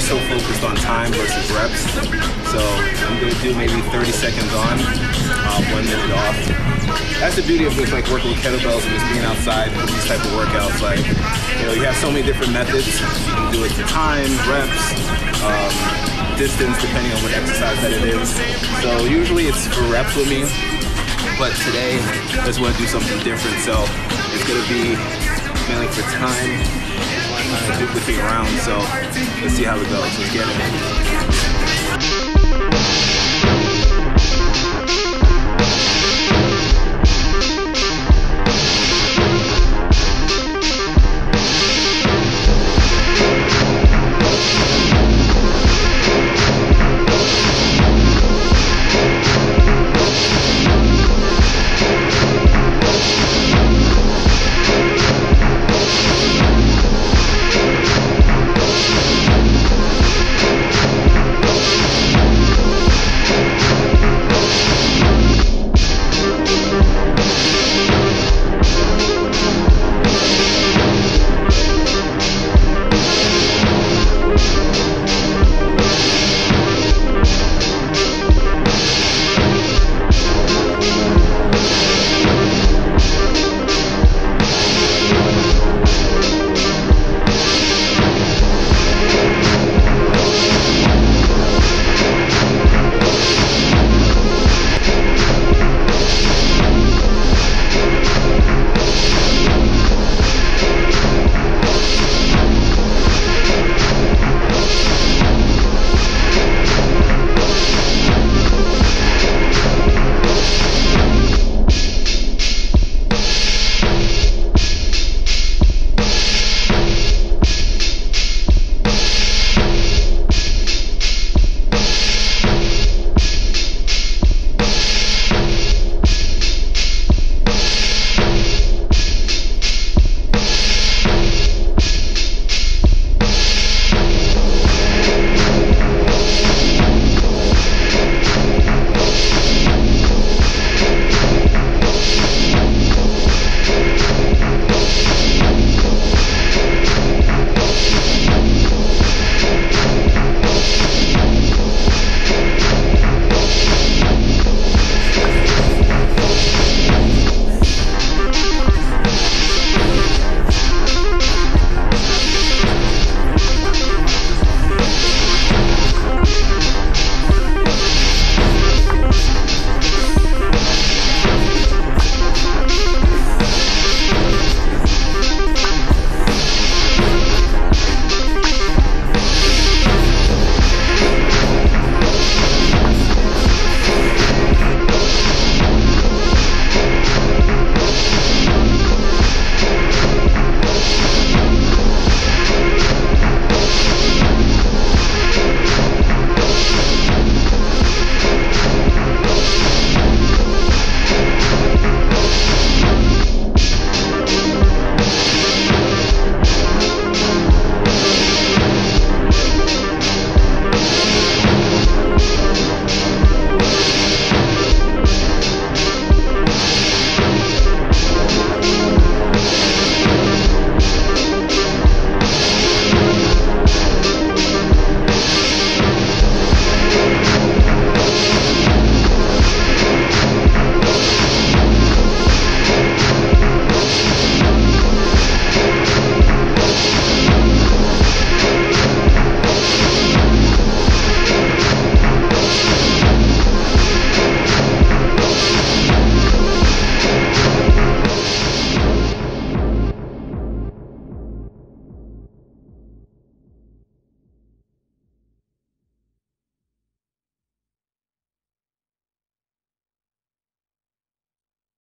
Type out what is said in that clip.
so focused on time versus reps. So I'm gonna do maybe 30 seconds on, 1 minute off. That's the beauty of just like working with kettlebells and just being outside and these type of workouts. Like, you know, you have so many different methods. You can do it to time, reps, distance, depending on what exercise that it is. So usually it's for reps with me, but today I just want to do something different. So it's gonna be mainly for time. Just want to kind of duplicate around. So let's see how it goes. Let's get it.